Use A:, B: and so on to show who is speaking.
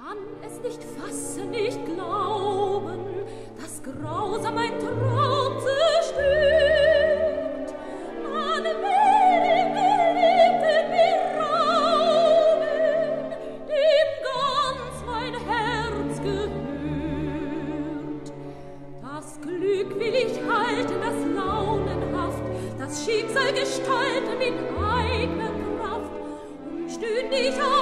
A: kann es nicht fassen, nicht glauben, dass grausam ein Traum zerstört. Man will Geliebten mir rauben, dem ganz mein Herz gehört. Das Glück will ich halten, das launenhaft, das Schicksal gestalten mit eigener Kraft, und stünd ich